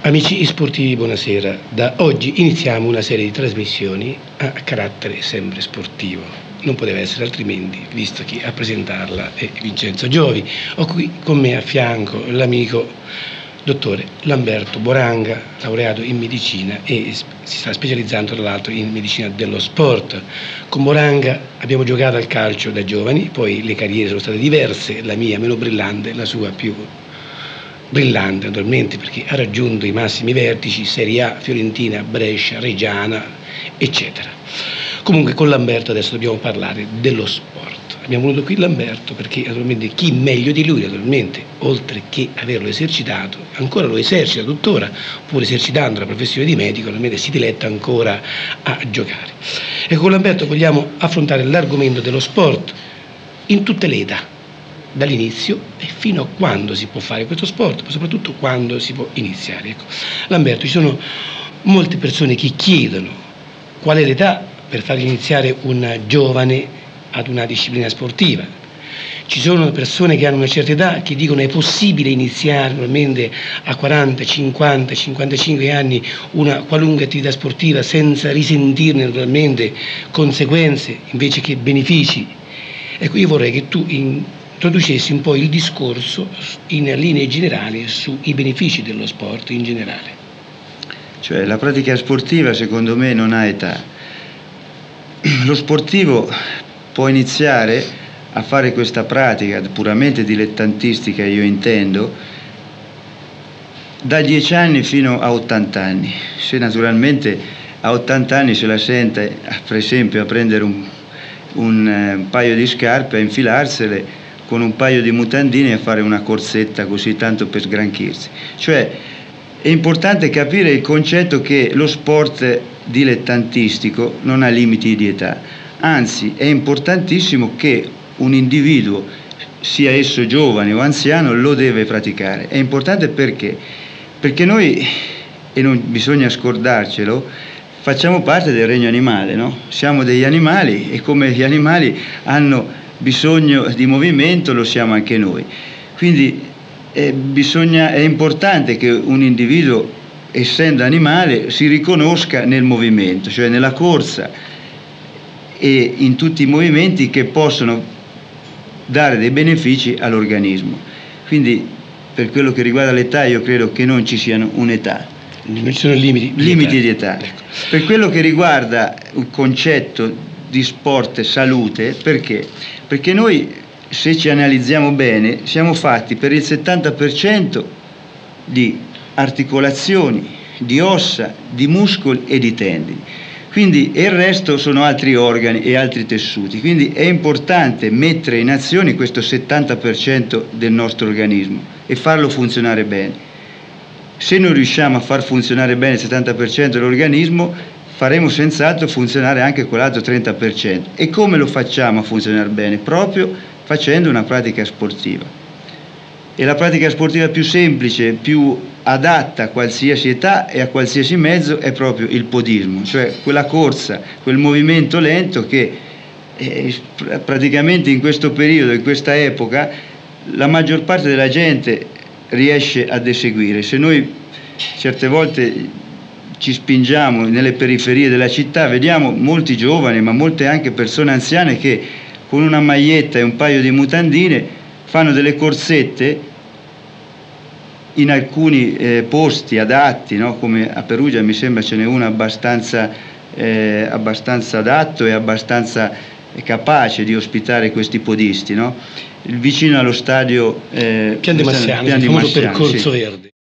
Amici sportivi, buonasera. Da oggi iniziamo una serie di trasmissioni a carattere sempre sportivo. Non poteva essere altrimenti, visto che a presentarla è Vincenzo Giovi. Ho qui con me a fianco l'amico dottore Lamberto Boranga, laureato in medicina e si sta specializzando tra l'altro in medicina dello sport. Con Boranga abbiamo giocato al calcio da giovani, poi le carriere sono state diverse, la mia meno brillante, la sua più brillante naturalmente, perché ha raggiunto i massimi vertici, Serie A, Fiorentina, Brescia, Reggiana, eccetera. Comunque con Lamberto adesso dobbiamo parlare dello sport. Abbiamo voluto qui Lamberto perché naturalmente chi meglio di lui, naturalmente, oltre che averlo esercitato, ancora lo esercita tuttora, pur esercitando la professione di medico, naturalmente si diletta ancora a giocare. E con Lamberto vogliamo affrontare l'argomento dello sport in tutte le età, dall'inizio e fino a quando si può fare questo sport, ma soprattutto quando si può iniziare. Ecco. Lamberto, ci sono molte persone che chiedono qual è l'età per far iniziare un giovane ad una disciplina sportiva. Ci sono persone che hanno una certa età che dicono è possibile iniziare normalmente a 40, 50, 55 anni una qualunque attività sportiva senza risentirne naturalmente conseguenze invece che benefici. Ecco, io vorrei che tu introducessi un po' il discorso in linee generali sui benefici dello sport in generale. Cioè la pratica sportiva secondo me non ha età. Lo sportivo può iniziare a fare questa pratica puramente dilettantistica, io intendo, da 10 anni fino a 80 anni. Se naturalmente a 80 anni se la sente, per esempio, a prendere un paio di scarpe, a infilarsele con un paio di mutandine e a fare una corsetta così tanto per sgranchirsi. Cioè è importante capire il concetto che lo sport dilettantistico non ha limiti di età, anzi è importantissimo che un individuo, sia esso giovane o anziano, lo deve praticare. È importante perché noi, e non bisogna scordarcelo, facciamo parte del regno animale, no? Siamo degli animali e come gli animali hanno bisogno di movimento, lo siamo anche noi. Quindi è importante che un individuo, essendo animale, si riconosca nel movimento, cioè nella corsa e in tutti i movimenti che possono dare dei benefici all'organismo. Quindi per quello che riguarda l'età io credo che non ci siano un'età. Non ci sono limiti di età. Ecco. Per quello che riguarda il concetto di sport e salute, perché? Perché noi, se ci analizziamo bene, siamo fatti per il 70% di articolazioni, di ossa, di muscoli e di tendini. Quindi il resto sono altri organi e altri tessuti. Quindi è importante mettere in azione questo 70% del nostro organismo e farlo funzionare bene. Se non riusciamo a far funzionare bene il 70% dell'organismo, faremo senz'altro funzionare anche quell'altro 30%. E come lo facciamo a funzionare bene? Proprio facendo una pratica sportiva. E la pratica sportiva più semplice, più adatta a qualsiasi età e a qualsiasi mezzo è proprio il podismo, cioè quella corsa, quel movimento lento che praticamente in questo periodo, in questa epoca, la maggior parte della gente riesce ad eseguire. Se noi certe volte ci spingiamo nelle periferie della città, vediamo molti giovani, ma molte anche persone anziane che con una maglietta e un paio di mutandine fanno delle corsette in alcuni posti adatti, no? Come a Perugia mi sembra ce n'è uno abbastanza adatto e abbastanza capace di ospitare questi podisti, no? Vicino allo stadio Pian di Massiano, il famoso percorso verde.